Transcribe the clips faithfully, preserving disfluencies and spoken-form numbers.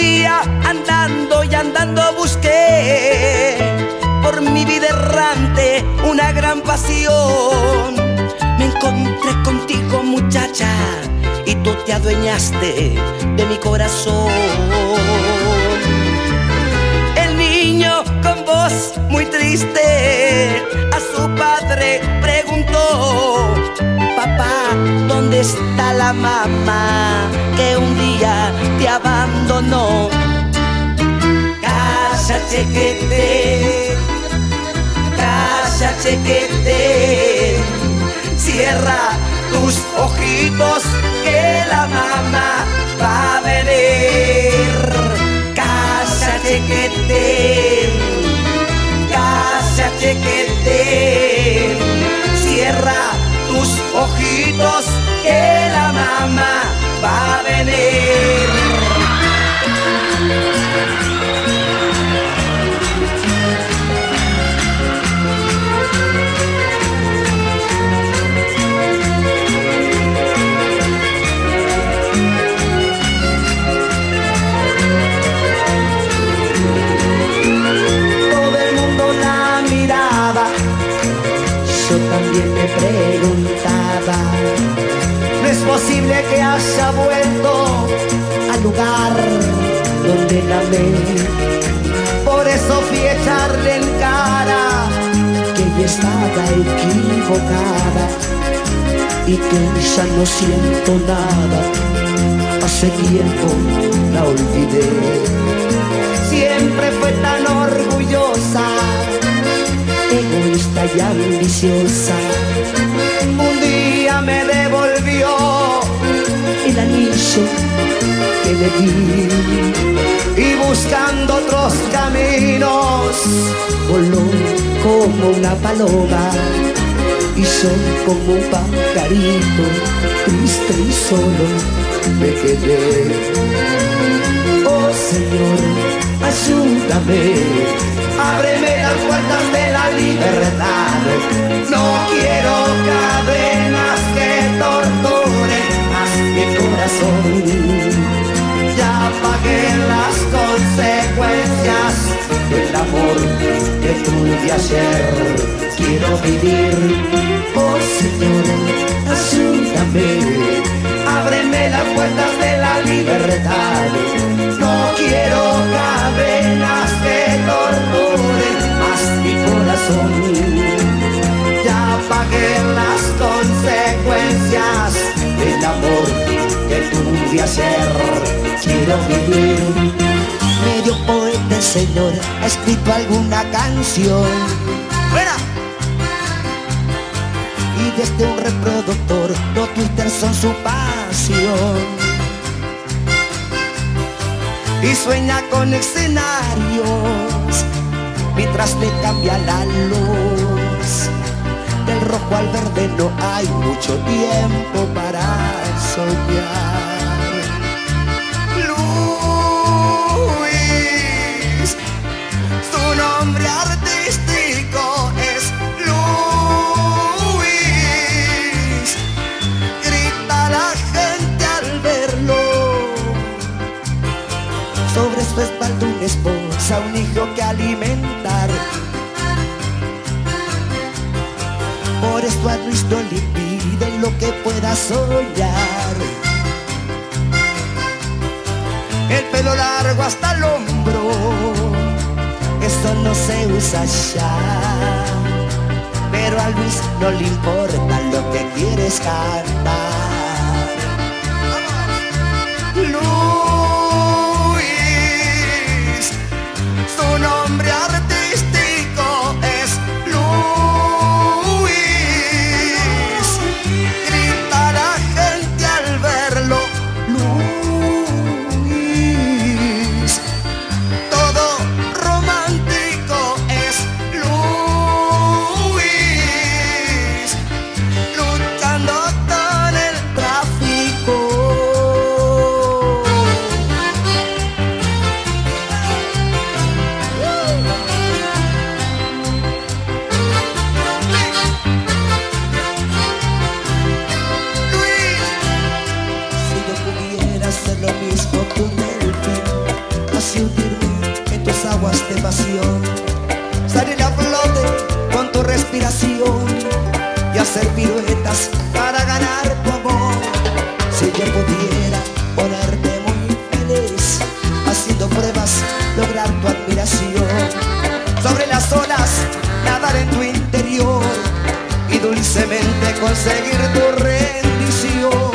día andando y andando busqué por mi vida errante una gran pasión. Me encontré contigo, muchacha, y tú te adueñaste de mi corazón. El niño con voz muy triste a su padre preguntó: papá, ¿dónde está la mamá que un día te abandonó? Calla, chequete, calla, chequete, cierra tus ojitos que la mamá va a venir. Calla, chequete, calla, chequete, cierra tus ojitos que la mamá va a venir. Todo el mundo la miraba, yo también me preguntaba: no es posible que haya vuelto al lugar donde la amé. Por eso fui a echarle en cara que ella estaba equivocada y que ya no siento nada. Hace tiempo la olvidé. Siempre fue tan orgullosa, egoísta y ambiciosa. Un día me devolvió el anillo que le di y buscando otros caminos voló como una paloma y yo como un pajarito triste y solo me quedé. Oh Señor, ayúdame, ábreme las puertas de la libertad. No quiero cadenas que torturen más mi corazón. Ya pagué las consecuencias del amor que tuve ayer. Quiero vivir, oh Señor, ayúdame, ábreme las puertas de la libertad. No quiero cadenas que torturen más mi corazón. Ya pagué las consecuencias del amor que tuve ayer. Quiero vivir. Medio poeta el Señor ha escrito alguna canción. ¡Fuera! Y desde un reproductor los Twitter son su pasión. Y sueña con escenarios mientras le cambia la luz. Del rojo al verde no hay mucho tiempo para soñar. Luis, su nombre artístico es Luis. Grita la gente al verlo. Sobre su espalda una esposa, un hijo que alimentar. Por esto a Luis no le impide lo que pueda soñar. El pelo largo hasta el hombro, eso no se usa ya. Pero a Luis no le importa lo que quieres cantar. Luis, su nombre artístico es Luis. Grita la gente al verlo. Luis, todo romántico es Luis. Luchando con el aguas de pasión, salir a flote con tu respiración y hacer piruetas para ganar tu amor. Si yo pudiera ponerte muy feliz, haciendo pruebas, lograr tu admiración, sobre las olas, nadar en tu interior y dulcemente conseguir tu rendición.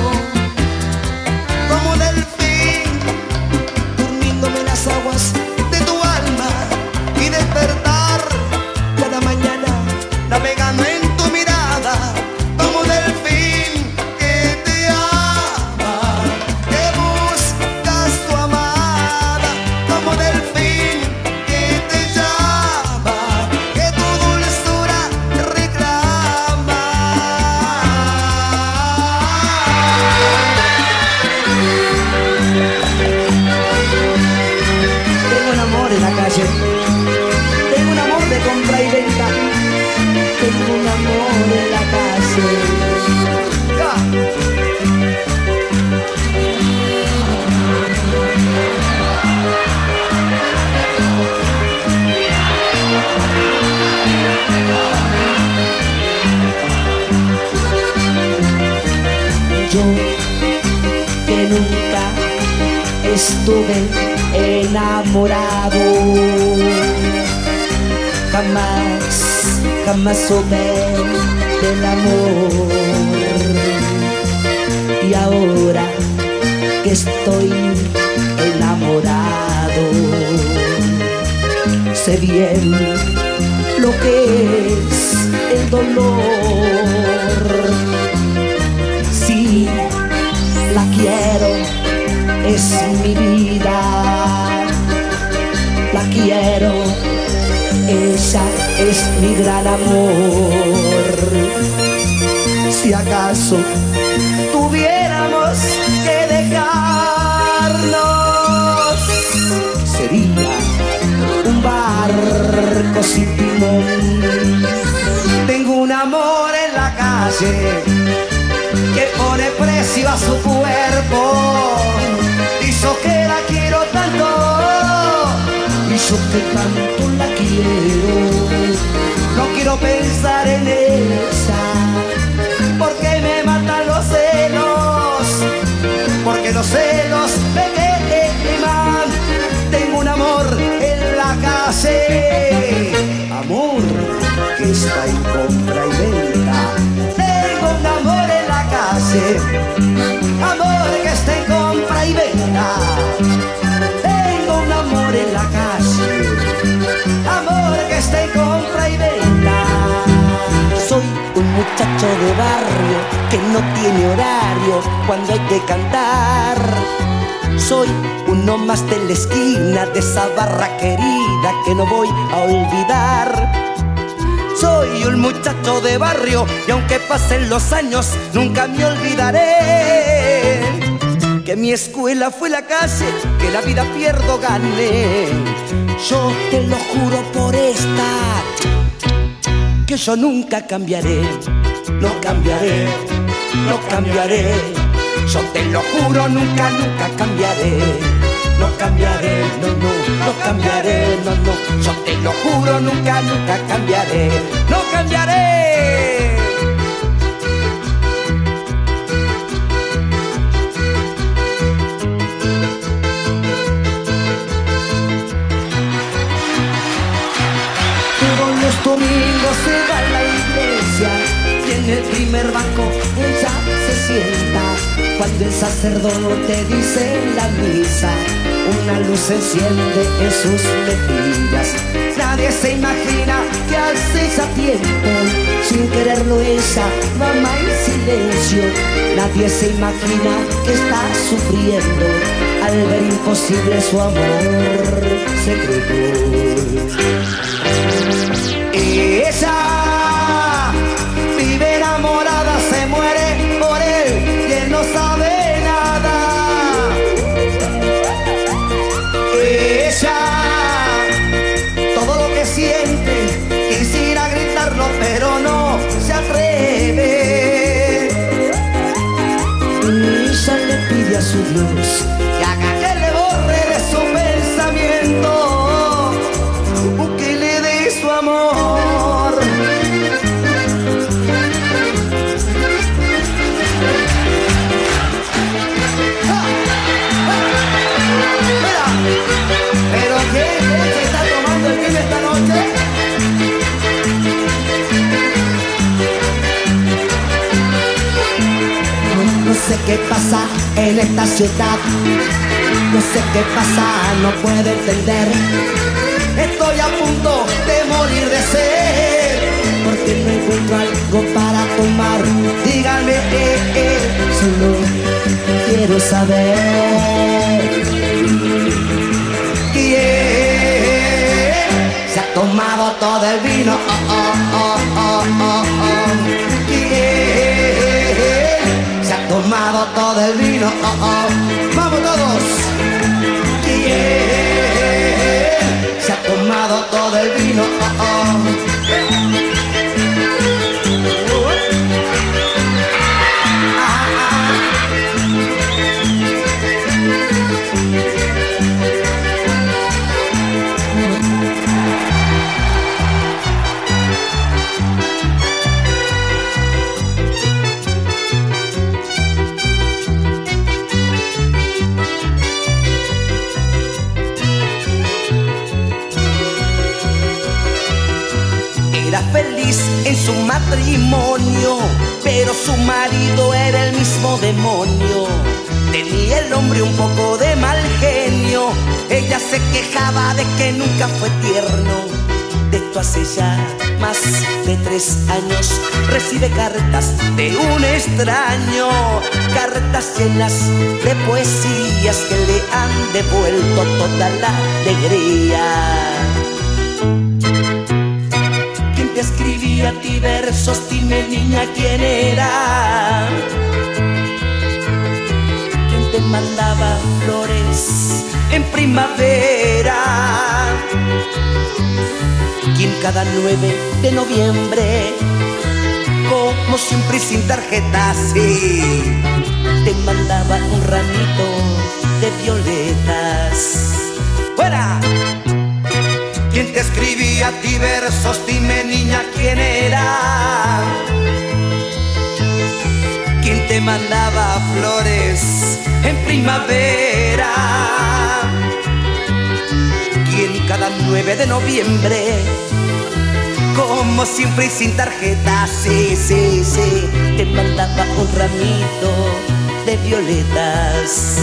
Como delfín, durmiéndome en las aguas de tu alma y despertar cada mañana navegando en tu mirada. Como delfín que te ama, que buscas tu amada. Como delfín que te llama, que tu dulzura reclama. Tengo un amor en la calle, tengo un amor de compra y venta, tengo un amor en la calle. ¡Ja! Yo que nunca estuve enamorado, jamás, jamás supe del amor. Y ahora que estoy enamorado, sé bien lo que es el dolor. Sí, la quiero, es mi vida, la quiero, ella es mi gran amor. Si acaso tuviéramos que dejarnos, sería un barco sin timón. Tengo un amor en la calle que pone precio a su cuerpo, y yo que la quiero tanto, y yo que tanto la quiero, no quiero pensar en ella, porque me matan los celos, porque los celos me queman. Tengo un amor en la calle, amor que está en compra y venta. Tengo un amor en la calle, amor que está en compra y venta. Tengo un amor en la calle, amor que está en compra y venta. Soy un muchacho de barrio que no tiene horario cuando hay que cantar. Soy uno más de la esquina de esa barra querida que no voy a olvidar. Soy un muchacho de barrio y aunque pasen los años nunca me olvidaré que mi escuela fue la calle, que la vida pierdo gané. Yo te lo juro por esta, que yo nunca cambiaré, no cambiaré, no cambiaré. Yo te lo juro, nunca, nunca cambiaré, no cambiaré, no, no, no cambiaré, no, no. Yo te lo juro, nunca, nunca cambiaré, no cambiaré. Todos los domingos se va a la iglesia y en el primer banco ella se sienta. Cuando el sacerdote dice la misa, una luz se enciende en sus mejillas. Nadie se imagina que hace ya tiempo, sin quererlo ella, mamá en silencio. Nadie se imagina que está sufriendo al ver imposible su amor secreto. Y ella vive enamorada, se muere por él y él no sabe nada. Ella, todo lo que siente, quisiera gritarlo pero no se atreve. Y ella le pide a su Dios que haga que le borre de su pensamiento esta ciudad. No sé qué pasa, no puedo entender. Estoy a punto de morir de sed, porque no encuentro algo para tomar. Díganme, eh, eh, solo quiero saber quién se ha tomado todo el vino. Oh, oh, oh, oh, oh, oh. ¿Quién se ha tomado todo el vino? Oh, oh. Vamos todos. ¿Quién se ha tomado todo el vino? Oh, oh. Era feliz en su matrimonio, pero su marido era el mismo demonio. Tenía el hombre un poco de mal genio, ella se quejaba de que nunca fue tierno. De esto hace ya más de tres años, recibe cartas de un extraño, cartas llenas de poesías que le han devuelto toda la alegría. Te escribía a ti versos, dime niña quién era. ¿Quién te mandaba flores en primavera? ¿Quién cada nueve de noviembre, como siempre y sin tarjeta, sí, te mandaba un ramito de violetas? ¡Fuera! ¿Quién te escribía a ti versos? Dime niña quién era. ¿Quién te mandaba flores en primavera? ¿Quién cada nueve de noviembre, como siempre y sin tarjeta, sí, sí, sí, te mandaba un ramito de violetas?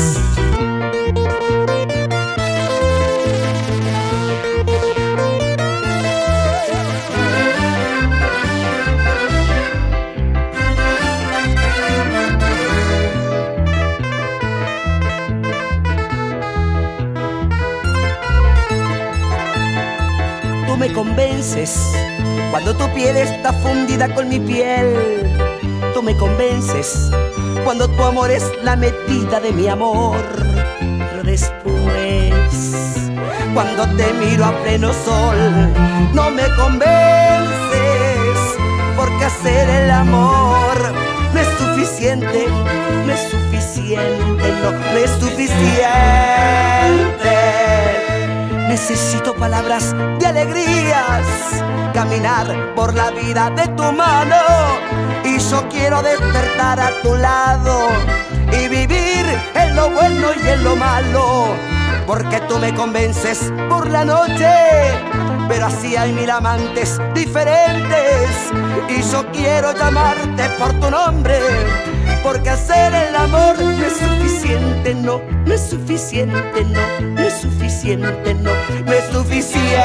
Tú me convences cuando tu piel está fundida con mi piel. Tú me convences cuando tu amor es la medida de mi amor. Pero después, cuando te miro a pleno sol, no me convences, porque hacer el amor no es suficiente, no es suficiente, no, no es suficiente. Necesito palabras de alegrías, caminar por la vida de tu mano, y yo quiero despertar a tu lado y vivir en lo bueno y en lo malo, porque tú me convences por la noche, pero así hay mil amantes diferentes, y yo quiero llamarte por tu nombre, porque hacer el amor no es suficiente, no, no es suficiente, no, no es suficiente, no, no es suficiente.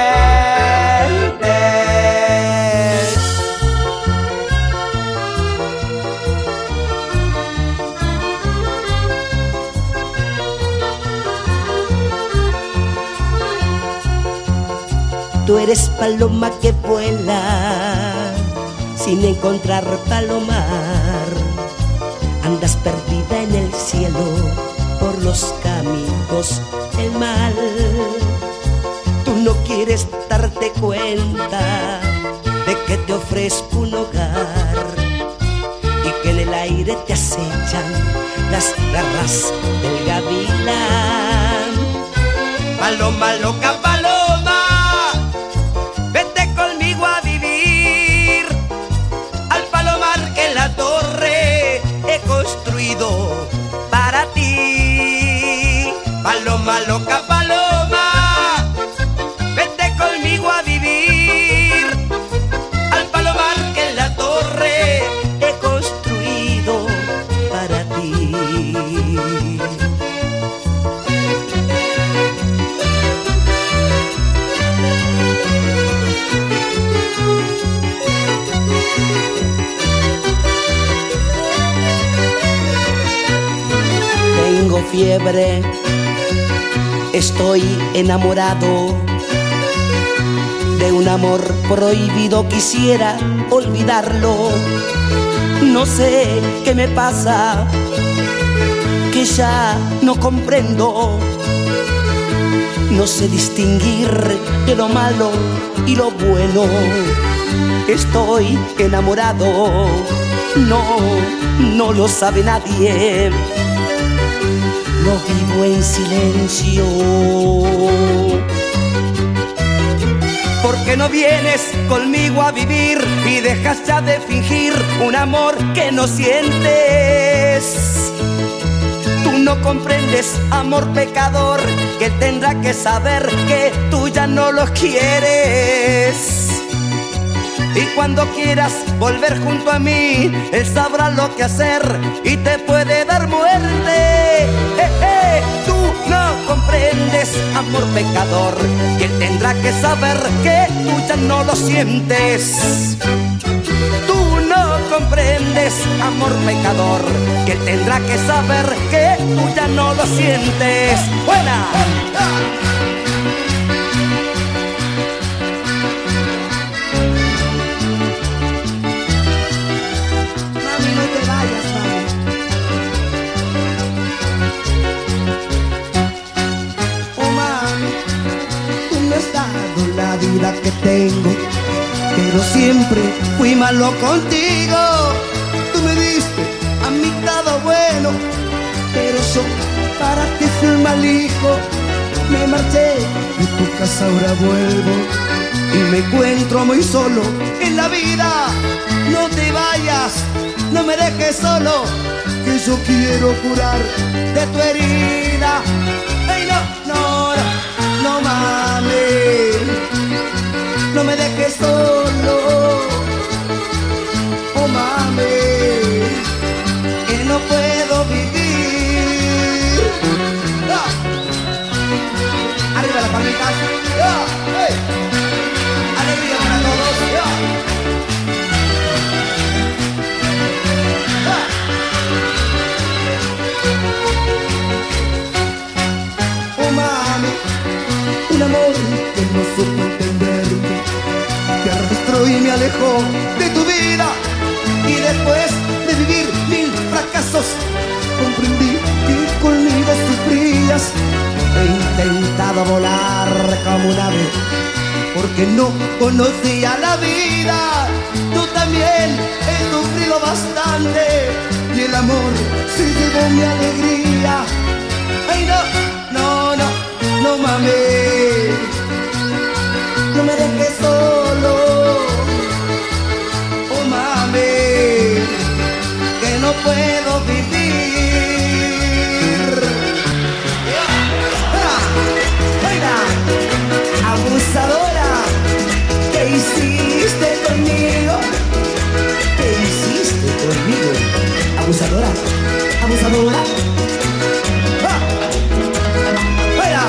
Tú eres paloma que vuela sin encontrar palomar. Andas perdida en el cielo por los caminos del mal. Tú no quieres darte cuenta de que te ofrezco un hogar y que en el aire te acechan las garras del gavilán. Paloma loca, paloma, vete conmigo a vivir al palomar que en la torre he construido para ti. Paloma loca, paloma, vete conmigo a vivir al palomar que en la torre he construido para ti. fiebre. Estoy enamorado de un amor prohibido, quisiera olvidarlo. No sé qué me pasa, que ya no comprendo. No sé distinguir de lo malo y lo bueno. Estoy enamorado, no, no lo sabe nadie. Lo vivo en silencio. ¿Por qué no vienes conmigo a vivir y dejas ya de fingir un amor que no sientes? Tú no comprendes, amor pecador, que él tendrá que saber que tú ya no lo quieres. Y cuando quieras volver junto a mí, él sabrá lo que hacer y te puede dar muerte. Eh, eh, tú no comprendes, amor pecador, que él tendrá que saber que tú ya no lo sientes. Tú no comprendes, amor pecador, que él tendrá que saber que tú ya no lo sientes. ¡Buena! La vida que tengo, pero siempre fui malo contigo. Tú me diste a mí todo bueno, pero yo para ti fui un mal hijo. Me marché de tu casa, ahora vuelvo y me encuentro muy solo en la vida. No te vayas, no me dejes solo, que yo quiero curar de tu herida. Ay, no, no, no, no mames, no me dejes solo, oh mami, que no puedo vivir. ¡Ah! Arriba las palmitas, ¡ah! ¡Hey! Alegría para todos, ¡ah! ¡Ah! Oh mami, un amor que no supo entenderme, que arrastró y me alejó de tu vida. Y después de vivir mil fracasos, comprendí que conmigo sufrías. He intentado volar como un ave, porque no conocía la vida. Tú también he sufrido bastante, y el amor se llevó mi alegría. Ay, no, no, no, no mames, no me dejes solo, oh mami, que no puedo vivir. ¡Ah! Abusadora, ¿qué hiciste conmigo? ¿Qué hiciste conmigo? Abusadora, abusadora. ¡Ah! ¡Fuera!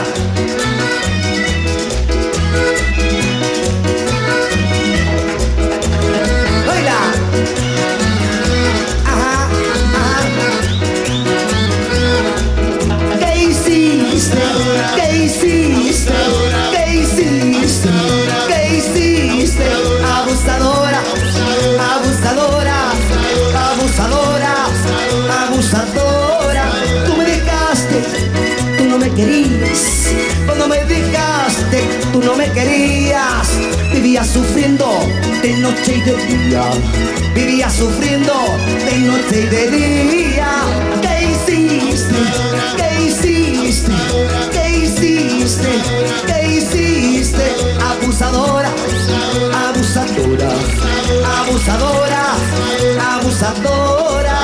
¿Qué hiciste? ¿Qué hiciste? ¿Qué hiciste? Abusadora, abusadora, abusadora, abusadora. Tú me dejaste, tú no me querías. Cuando me dejaste, tú no me querías. Vivía sufriendo de noche y de día. Vivía sufriendo de noche y de día. ¿Qué hiciste? ¿Qué hiciste? ¿Qué hiciste? ¿Qué hiciste? Abusadora, abusadora, abusadora, abusadora.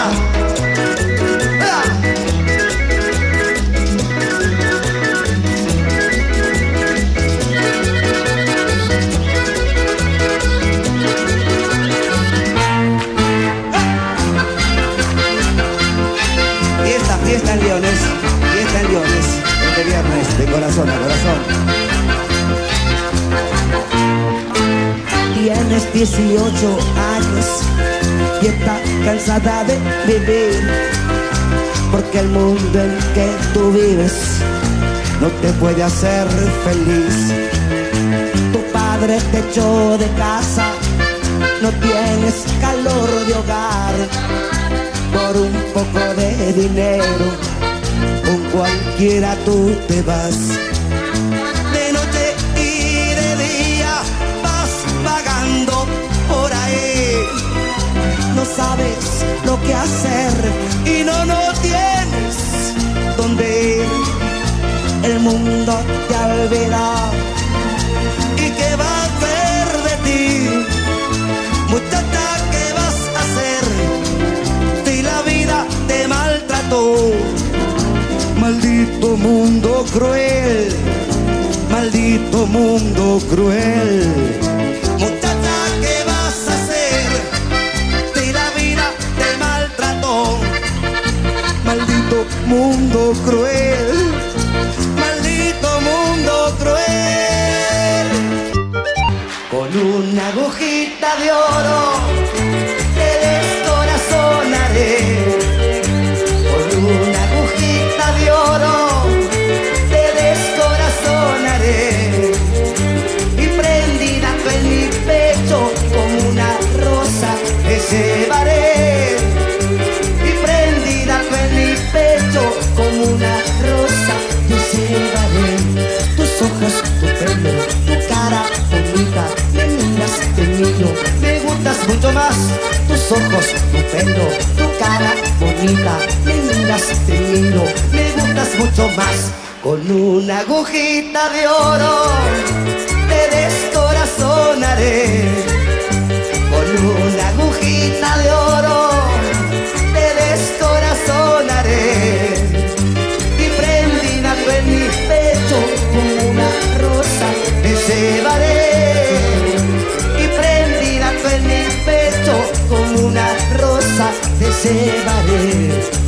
¡Ah! Fiesta, fiesta en Leones, fiesta en Leones, este viernes, de corazón a corazón. Tienes dieciocho años y estás cansada de beber. porque el mundo en que tú vives no te puede hacer feliz. Tu padre te echó de casa, no tienes calor de hogar. Por un poco de dinero, con cualquiera tú te vas. De noche y de día vas vagando por ahí. No sabes lo que hacer y no, no tienes dónde ir. El mundo te ha olvidado. ¿Y qué va a hacer de ti? Muchacha, ¿qué vas a hacer si la vida te maltrató? Maldito mundo cruel, maldito mundo cruel. Muchacha, ¿qué vas a hacer si la vida te maltrató? Maldito mundo cruel, maldito mundo cruel. Con una agujita de oro te descorazonaré. Con una agujita de oro te descorazonaré. Y prendida en mi pecho como una rosa te llevaré. Y prendida en mi pecho como una rosa te llevaré. Tus ojos, tu pelo, tu cara bonita, me miras, te miro, me gustas mucho más. Tus ojos, tu pelo, tu cara bonita, me miras, te miro, me gustas mucho más. Con una agujita de oro te descorazonaré. Con una agujita de oro te descorazonaré. Y prendida en mi pecho como una rosa te llevaré. Y prendida en mi pecho como una rosa te llevaré.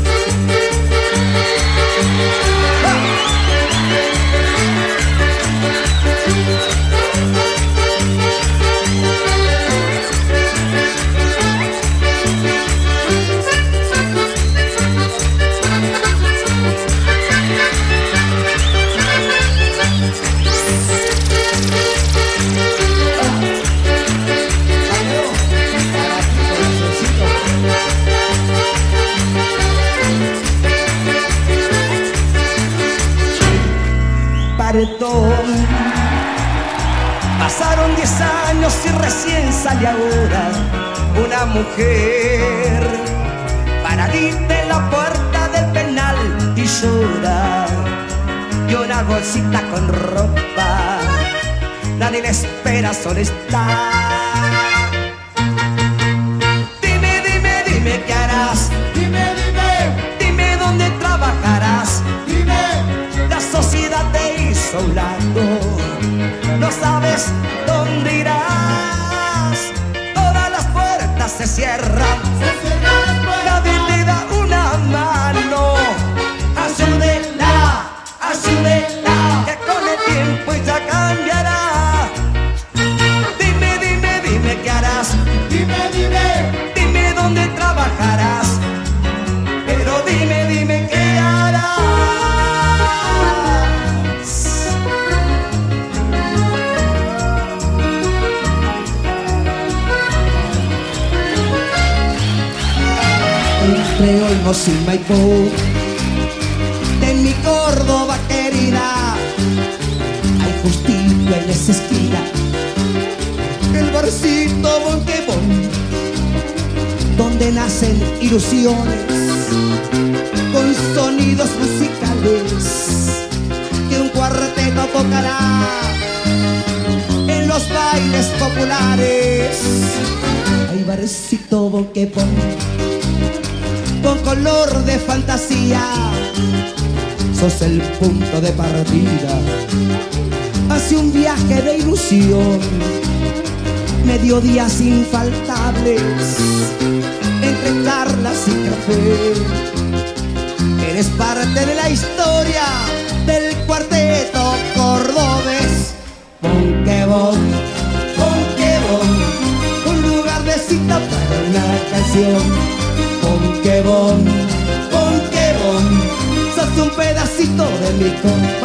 Pasaron diez años y recién sale ahora una mujer paradita en la puerta del penal y llora. Y una bolsita con ropa, nadie le espera, solo está. Dime, dime, dime qué harás. Dime, dime, Dime dónde trabajarás. dime, La sociedad te hizo a un lado, no sabes dónde irás. Todas las puertas se cierran, se cierran las puertas. nadie te da una mano. Ayúdela, ayúdela, que con el tiempo ella cambiará. Dime, dime, dime qué harás. Dime, dime, Dime dónde trabajarás. Pero dime, dime qué harás. Entre Olmos y Maipú, en mi Córdoba querida, hay justito en esa esquina el barcito Bonquebón, donde nacen ilusiones con sonidos musicales que un cuarteto tocará en los bailes populares. Hay barcito Bonquebón con color de fantasía, sos el punto de partida hacia un viaje de ilusión. Mediodías infaltables entre charlas y café. Eres parte de la historia del cuarteto cordobés. Bonquebón, Bonquebón, un lugar de cita para una canción. Bonquebón, Bonquebón,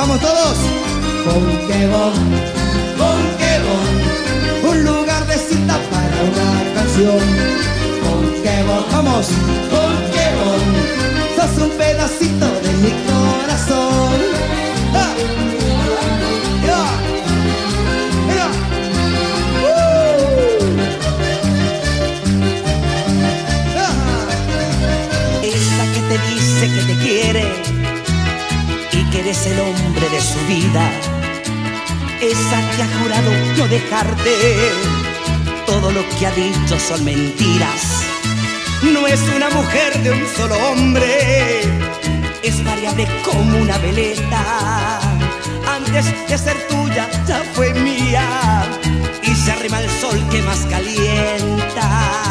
Vamos todos. Conquebón, Conquebón, un lugar de cita para una canción. Conquebón, vamos. Conquebón, sos un pedacito de mi corazón. ¡Ah! ¡Ya! ¡Ya! ¡Uh! ¡Ah! Esa que te dice que te quiere y que eres el hombre de su vida. Esa que ha jurado no dejarte. Todo lo que ha dicho son mentiras. No es una mujer de un solo hombre, es variable como una veleta. Antes de ser tuya ya fue mía y se arrima el sol que más calienta.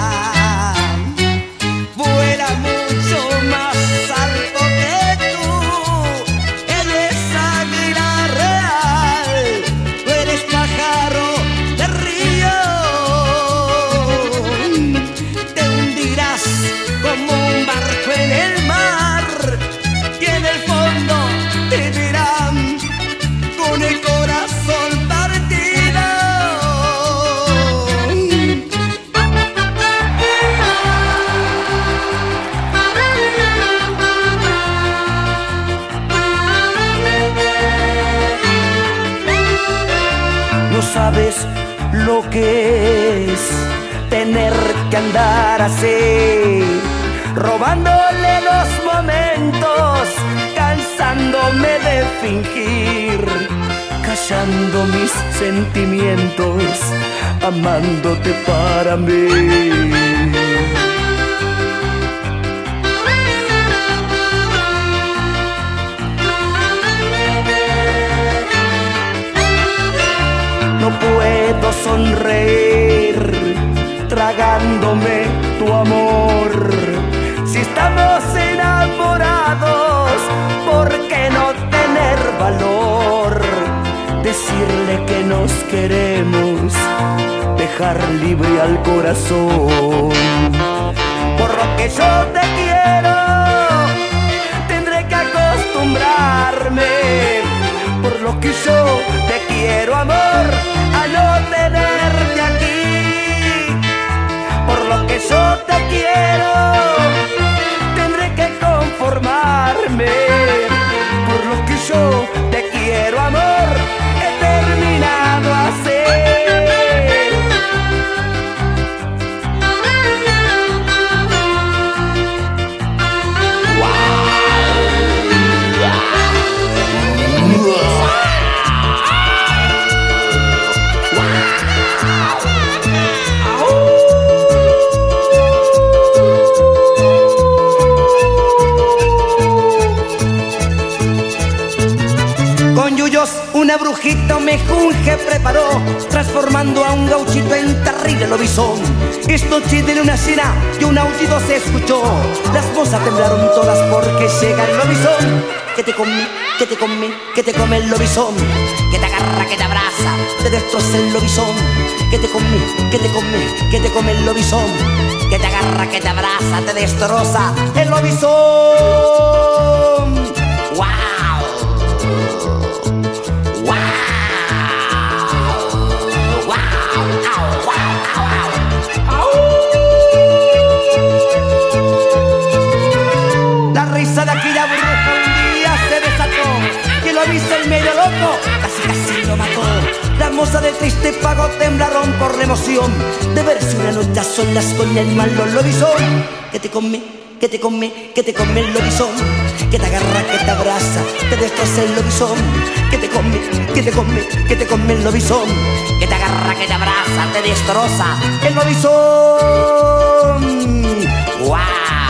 Vuela mucho más alto que tú, eres águila real, tú eres pájaro de río. Te hundirás como un barco en el mar y en el fondo te dirán con el corazón partido. No sabes lo que es tener que andar así, robándole los momentos, cansándome de fingir, callando mis sentimientos, amándote para mí. No puedo sonreír tragándome tu amor. Si estamos enamorados, ¿por qué no tener valor? Decirle que nos queremos, dejar libre al corazón. Por lo que yo te quiero, tendré que acostumbrarme. Por lo que yo te quiero, amor, a no tenerte aquí. Por lo que yo te quiero, tendré que conformarme. Por lo que yo te quiero, amor, he terminado así. Una brujita un mejunje preparó, transformando a un gauchito en terrible lobizón. Esta noche de luna llena y un aullido se escuchó. Las mozas temblaron todas porque llega el lobizón. Que te come, que te come, que te come el lobizón. Que te agarra, que te abraza, te destroza el lobizón. Que te come, que te come, que te come el lobizón. Que te agarra, que te abraza, te destroza el lobizón. ¡Wow! La risa de aquella bruja un día se desató, que lo viste el medio loco, casi casi lo mató. Las mozas de triste pago temblaron por la emoción de verse una noche a solas con el malo lobizón. Que te come, que te come, que te come el lobizón. Que te agarra, que te abraza, te destroza el lobizón. Que te come, que te come, que te come el lobizón. Que te agarra, que te abraza, te destroza el lobizón. ¡Wow!